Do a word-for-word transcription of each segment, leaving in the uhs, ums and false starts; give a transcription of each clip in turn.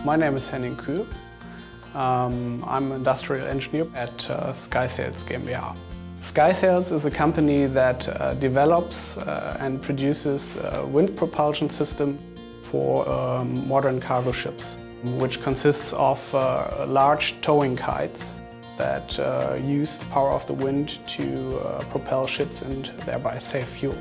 My name is Henning Kühl. Um, I'm an industrial engineer at uh, SkySails GmbH. SkySails is a company that uh, develops uh, and produces a wind propulsion system for um, modern cargo ships, which consists of uh, large towing kites that uh, use the power of the wind to uh, propel ships and thereby save fuel.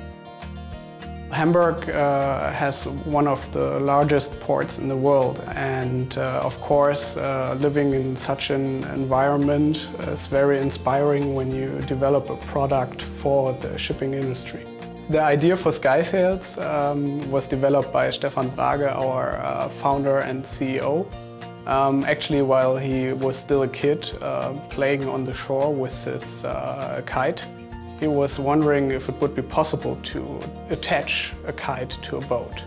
Hamburg uh, has one of the largest ports in the world, and uh, of course uh, living in such an environment is very inspiring when you develop a product for the shipping industry. The idea for SkySails um, was developed by Stephan Wrage, our uh, founder and C E O. Um, actually, while he was still a kid, uh, playing on the shore with his uh, kite. He was wondering if it would be possible to attach a kite to a boat.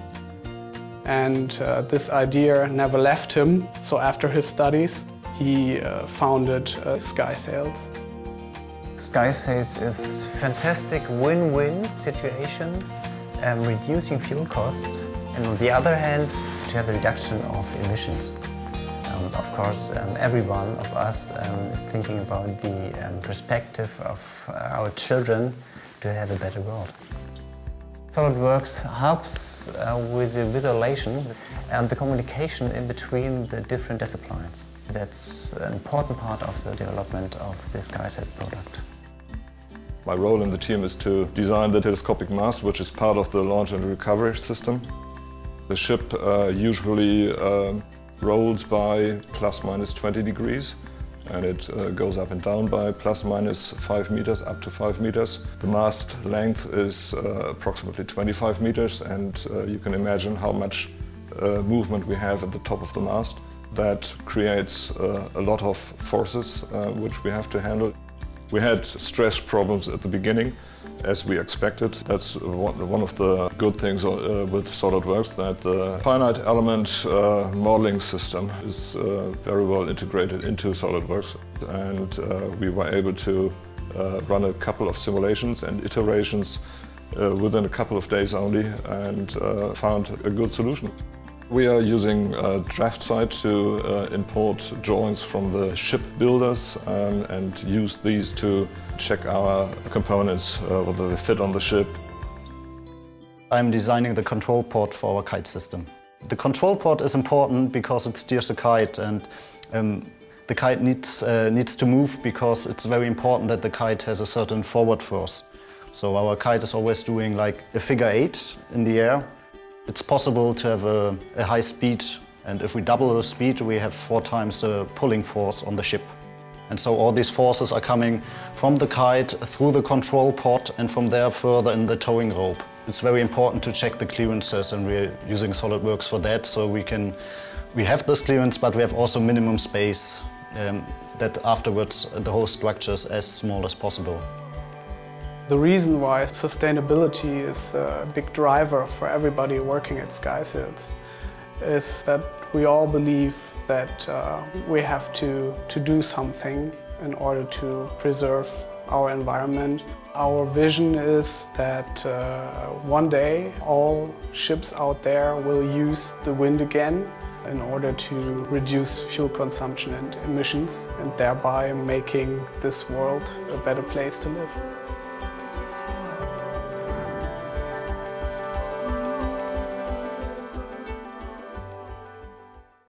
And uh, this idea never left him, so after his studies he uh, founded uh, SkySails. SkySails is a fantastic win-win situation, um, reducing fuel costs, and on the other hand to have the reduction of emissions. Um, of course, um, every one of us um, thinking about the um, perspective of our children to have a better world. Solidworks helps uh, with the visualization and the communication in between the different disciplines. That's an important part of the development of the SkySails product. My role in the team is to design the telescopic mast, which is part of the launch and recovery system. The ship uh, usually uh, rolls by plus minus twenty degrees, and it uh, goes up and down by plus minus five meters, up to five meters. The mast length is uh, approximately twenty-five meters, and uh, you can imagine how much uh, movement we have at the top of the mast. That creates uh, a lot of forces uh, which we have to handle. We had stress problems at the beginning, as we expected. That's one of the good things uh, with Solidworks, that the finite element uh, modeling system is uh, very well integrated into Solidworks, and uh, we were able to uh, run a couple of simulations and iterations uh, within a couple of days only, and uh, found a good solution. We are using uh, DraftSight to uh, import drawings from the ship builders um, and use these to check our components, uh, whether they fit on the ship. I'm designing the control port for our kite system. The control port is important because it steers the kite, and um, the kite needs, uh, needs to move because it's very important that the kite has a certain forward force. So our kite is always doing like a figure eight in the air. It's possible to have a, a high speed, and if we double the speed, we have four times the pulling force on the ship. And so all these forces are coming from the kite through the control pod and from there further in the towing rope. It's very important to check the clearances, and we're using Solidworks for that, so we can we have this clearance, but we have also minimum space um, that afterwards the whole structure is as small as possible. The reason why sustainability is a big driver for everybody working at SkySails is that we all believe that uh, we have to, to do something in order to preserve our environment. Our vision is that uh, one day all ships out there will use the wind again in order to reduce fuel consumption and emissions, and thereby making this world a better place to live.